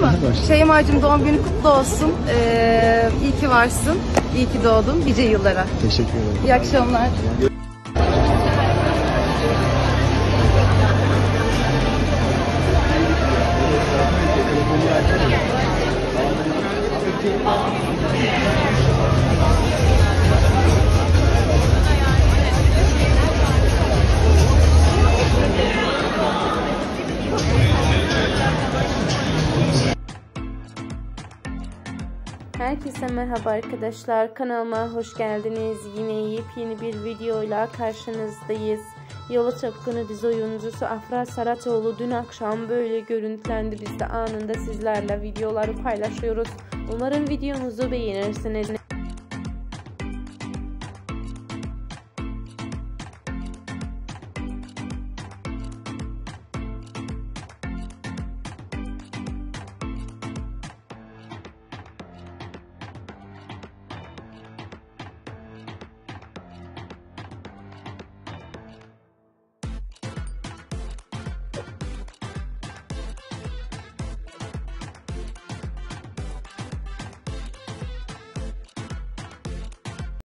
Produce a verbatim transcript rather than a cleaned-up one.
Şeyma'cığım doğum günü kutlu olsun. Ee, iyi ki varsın. İyi ki doğdun nice yıllara. Teşekkür ederim. İyi akşamlar. Herkese merhaba arkadaşlar, kanalıma hoş geldiniz. Yine yepyeni bir videoyla karşınızdayız. Yalı Çapkını dizi oyuncusu Afra Saraçoğlu dün akşam böyle görüntülendi. Biz de anında sizlerle videoları paylaşıyoruz. Umarım videomuzu beğenirsiniz.